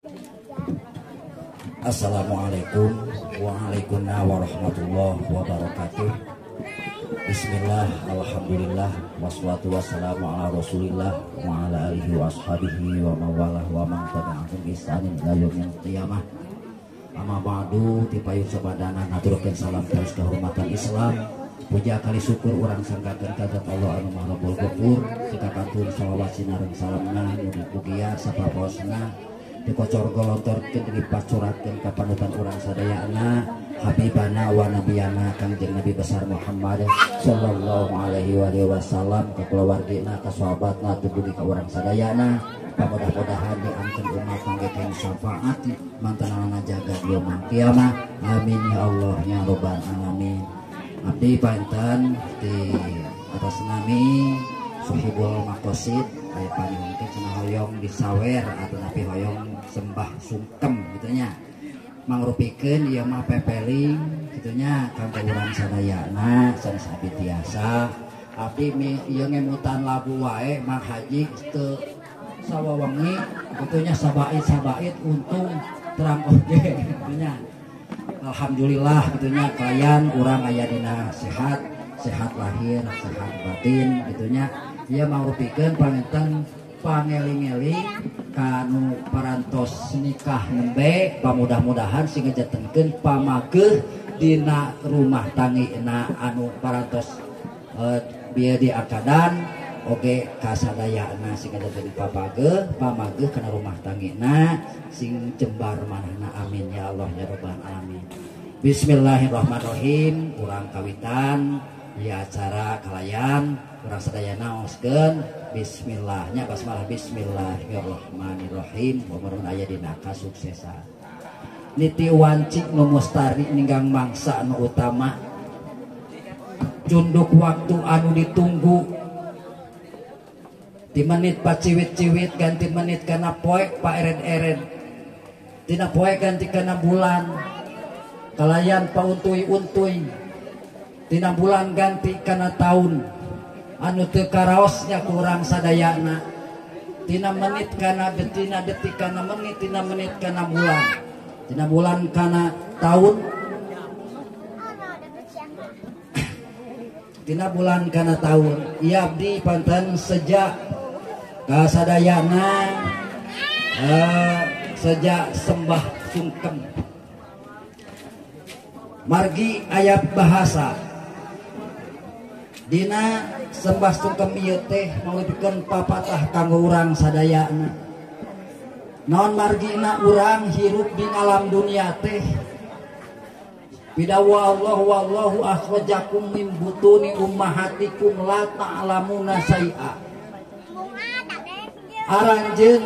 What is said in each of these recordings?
Assalamualaikum warahmatullahi wabarakatuh. Bismillah, alhamdulillah, wassalatu wassalamu ala rasulillah wa ala alihi wa ashabihi wa mawalah wa man tabi'ahum ihsanin ila yaumil qiyamah. Amma ba'du, tipayun sabadana ngaturkeun salam terus kehormatan Islam. Puja kali syukur urang sanggakeun kagat Allah anu Maha Rabbul Ghafur. Kita kantun shalawat sinareng salamna mugi pugia sapaposna dikocor golontorkeun dipacurakeun ka panutan urang sadayana habibana wa nabiyana Kangjeng Nabi besar Muhammad sallallahu alaihi wasallam, ka kulawargina ka sahabatna tuluy ka urang sadayana. Mudah-mudahan diangkeun umat kangge teh syafaat mantanana jaga yaumul kiamah. Amin ya Allah ya rabbal alamin. Abdi panten di atas nami Suhibul Maqasid aya panyungkeun cenah hoyong disawer atau napi hoyong sembah sungkem gitunya mangrupikeun ieu mah pepeling gitunya kangge urang sadayana sanes abdi tiasa. Abdi ieu ngemutan labu wae mah haji teu sawawengi gitunya sabait untung terang oge gitunya. Alhamdulillah gitunya kalian urang aya dina sehat lahir sehat batin gitunya. Ieu mangrupikeun panginten pangeling-eling kanu parantos nikah nembe pamudah-mudahan sing ngejetenkeun pamageuh dina rumah tanggina anu parantos bieu diakadan oge kasadayana sing ngejetenkeun pamageuh kana rumah tanggina sing jembar manehna. Amin ya Allah ya rabbal alamin. Bismillahirrahmanirrahim. Urang kawitan ya acara kalayan urang sadayana oskeun bismillahnya basmalah bismillahirrahmanirrahim. Mudah-mudahan aya dina kasuksesan. Niti wancik nu mustari ninggang mangsa anu utama junduk waktu anu ditunggu di menit paciwit-ciwit ganti menit kana poe paeren-eren tina poe ganti kana bulan kalayan pauntuy-untuy tina bulan ganti kana tahun anu teu karaosnya kurang sadayana tina menit kana detina detik kana menit tina menit kana bulan tina bulan kana tahun tina bulan kana tahun. Ieu abdi panten sejak kasadayana sejak sembah sungkem margi ayat bahasa dina sembah sungkem ieu teh maulidkeun papatah kanggo urang sadayana. Naon margina urang hirup di alam dunia teh bidawa Allah wallahu akhrajakum min butuni ummahatikum la ta'lamuna syai'a. Aranjeun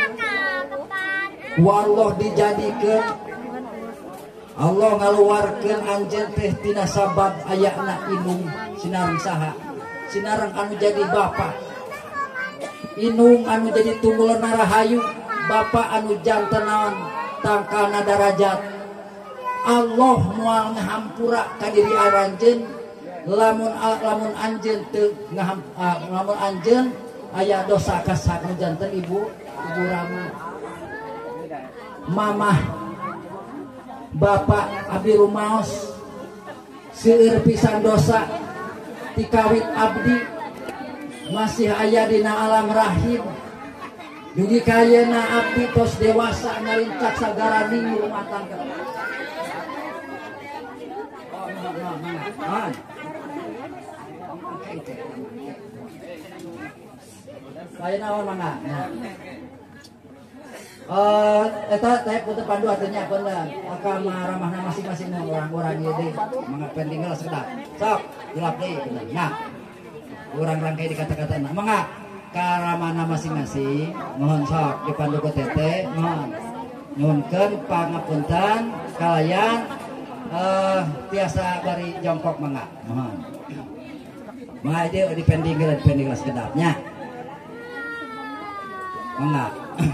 ku Allah dijadikeun Allah ngaluarkeun anjeun teh tina sabab ayana inung sinareng saha sinareng anu jadi bapa inung anu jadi tungguleuna rahayu bapa anu janten naon tangkana darajat. Allah moal ngahampura ka diri aranjeun lamun anjeun teu lamun anjeun aya dosa ka saku janten ibu ramu mamah bapak abdi rumaos seueur pisan dosa ti kawit abdi masih aya dina alam rahim dugi kayeuna abdi tos dewasa ngarincak sagara ning rumah tangga. Lain naon mangga. Eta teh punten pandu artinya punten akama ramahna masing-masing orang-orang ieu deui mangga penting geus sedap. Sok gelap deui punten. Nah. Urang rangkai di kata-katana mangga karamana masing-masing mohon sok dipandu ku teteh mohon nyuwunkeun pangapunten kalayan tiasa bari jongkok mangga mohon. Mangga ieu dipending geus sedapnya. Mangga.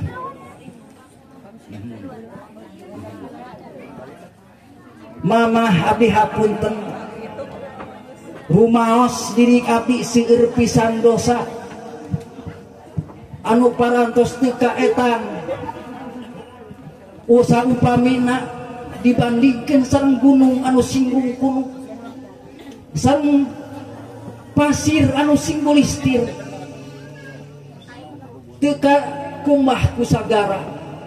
Mamah abdi hapunten rumaos diri abdi seueur pisan dosa anu parantos teu kaetang usaha upamina dibandingkan sareng gunung anu singgung kuno, sareng pasir anu simbolistir teka kumbah kusagara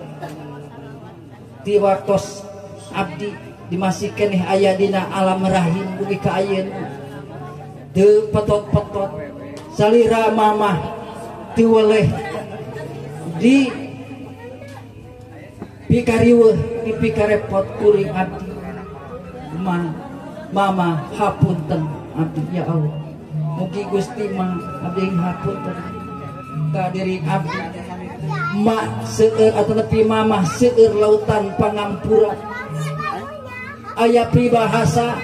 di waktos abdi dimasihkan aya dina alam rahim bumi ka ayeuna teu petot-petot salira mamah teu weleh di pikariweuh di pikarepot kuring abdi mama hapunten abdi ya Allah mugi Gusti mah abdi hapunten ka diri abdi mak seueur atau nepi mamah seueur lautan pangampura aya pribahasa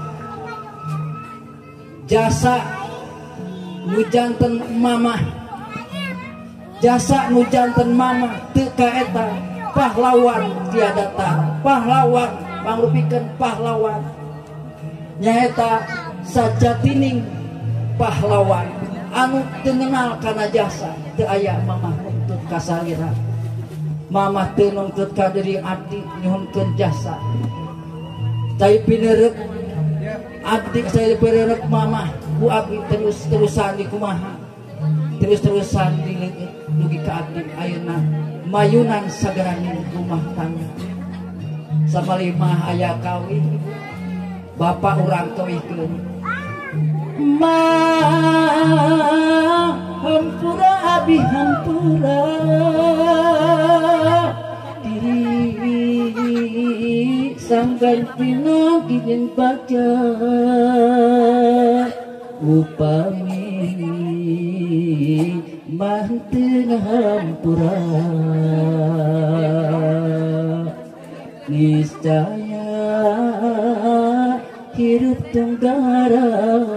jasa nu janten mamah jasa nu janten mamah teu kaeta pahlawan tiada tara pahlawan mangrupikeun pahlawan nyaeta sajatining pahlawan anu teu ngenal kana jasa teu aya mamah nuntut ka salira mamah teu nuntut ka diri abdi nyuhunkeun jasa cai pineureup abdi saya pineureup mamah ku abdi terus-terusan di kumaha terus-terusan di dugi ka abdi ayeuna mayunan sagaraning rumah tangga samalima aya kawin bapak urang kawihkeun ma hampura abi hampura diri sanggan pina ginin baca upami manten hampura niscaya hirup tunggara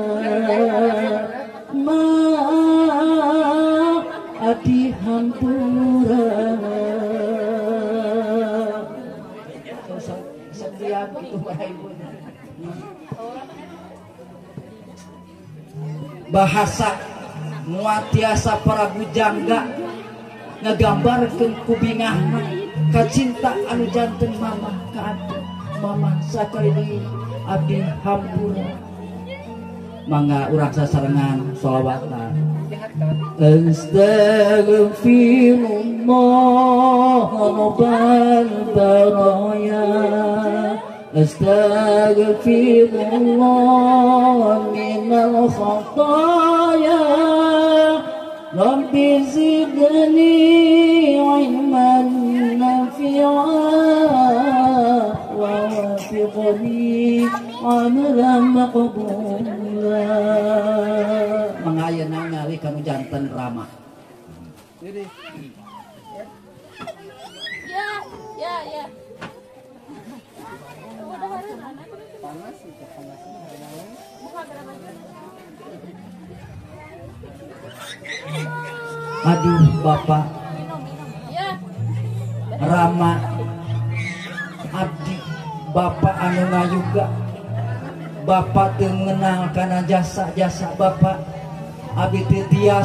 ma adi hampura setiap itu bahasa muatiasa para bujangga ngegambarkeun kubingahna kacinta anu janten mamah ka abdi mamah sakali deui abdi hampura mangga urang sasarengan sholawatan astaghfirullah rabbal baraya astaghfirullah minal khataya rabbi zidni ilman nafi'a wa wafiqni amalan maqbula mangayeuna ngali kanu janten rama ya aduh bapak rama abdi bapak anu ngayuga bapak teu ngenal kana jasa-jasa bapak abdi teu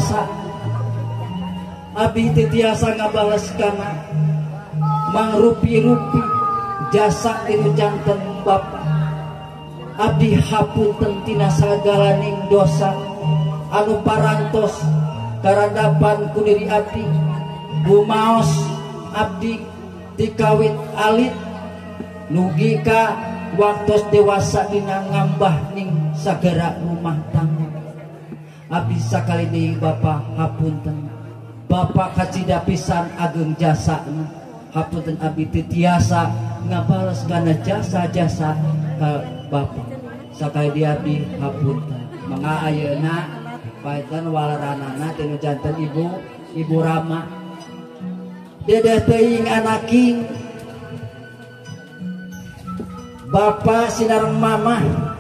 tiasa ngabales kana mangrupi-rupi jasa tinu janten bapak abdi hapunten tina sagalaning dosa anu parantos karandapan ku diri abdi bumaos abdi dikawit alit nugi ka waktos dewasa dina ngambah ning sagara rumah tangga abdi sakali deui bapak hapunten bapak kacida pisan ageng jasana hapunten abdi teu tiasa ngabales kana jasa-jasa ka bapak sakali deui abdi hapunten mangga ayeuna paetan walaranana tinu janten ibu Rama dedeh teuing anaking bapak sinareng mamah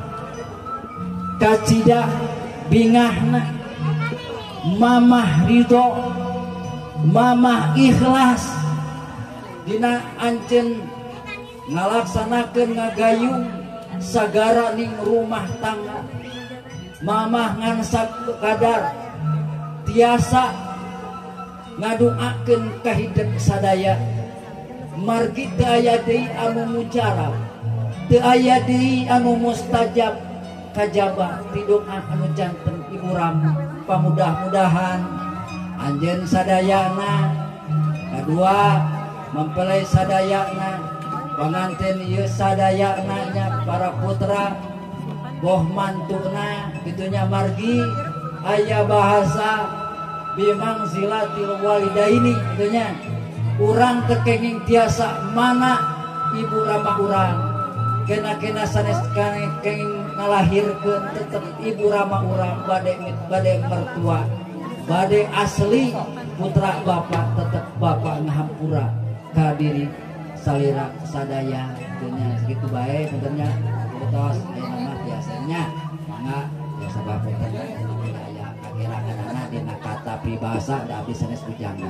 kacida bingahna mamah ridho mamah ikhlas dina ancen ngalaksanakeun ngagayung sagara ning rumah tangga mamah ngan sakadar tiasa ngaduakeun ka hideung sadaya margi teu aya deui anu mujarab, teu aya deui anu mustajab kajaba ti doa anu janten Ibu Rama. Pamudah-mudahan anjeun sadayana kadua mempelai sadayana panganten ieu sadayana nya para putra boh mantuna gitunya margi aya bahasa bimang zilatil walidaini gitunya urang teu kenging tiasa mana Ibu Rama urang kena sanes kenging ngalahirkeun tetep Ibu Rama urang bade mertua bade asli putra bapak tetep bapak ngahampura ka diri salira sadaya dunya segitu bae puntennya tos aya nama biasanya mangga biasa bapunten aya kagiranganna dina kata pribasa da abdi sanes bujangga.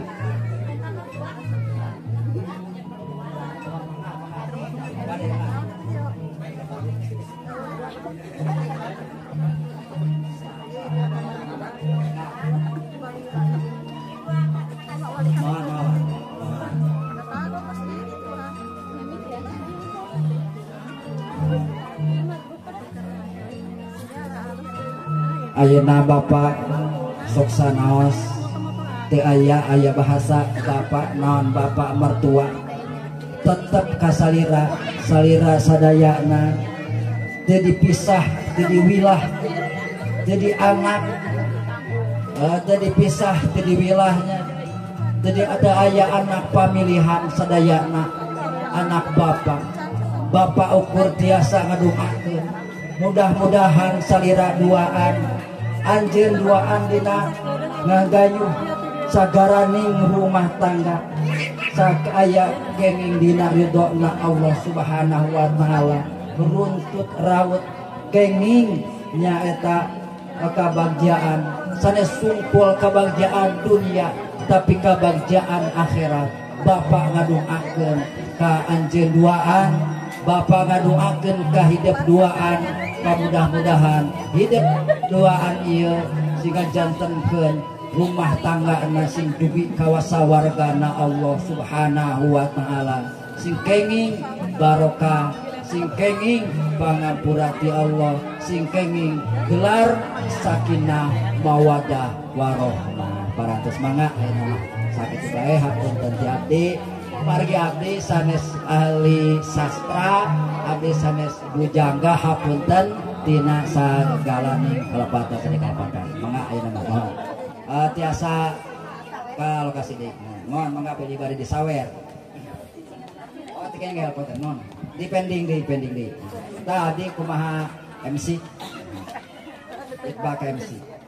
Ayeuna Bapak sok sanaos teu aya bahasa bapak naon bapak mertua tetep ka salira sadayana teu dipisah teu diwilah jadi anak teu dipisah teu diwilahnya jadi ada aya anak pamilihan sadayana anak bapak ukur tiasa ngadoakeun mudah-mudahan salira duaan anjeun duaan dina ngagayuh sagaraning rumah tangga sak aya kenging dina ridona Allah Subhanahu wa taala runtut raut kenging nyaeta kabagjaan sanes sungkul kabagjaan dunia tapi kabagjaan akhirat. Bapak ngadoakeun ka anjeun duaan, bapak ngadoakeun ka hidup duaan, mudah-mudahan hidup duaan ieu sehingga jantenkeun rumah tangga sing dugi kawasawargana Allah Subhanahu wa taala, sing kenging barokah, sing kenging pangampura ti Allah, sing kenging gelar sakinah mawadah warahmah. Parantos mangga ayeuna sakit bae hapunten ti abdi margi abdi sanes ahli sastra, abdi sanes bujangga hapunten tina sagalaning kalepatan tadi kalapakan. Mangga ayeuna mohon tiasa ka lokasi deui. Mohon mangga pilih bari disawer. Oh tikeng ge hapunten mohon. Dipending deui. Tadi kumaha MC? Itbak MC.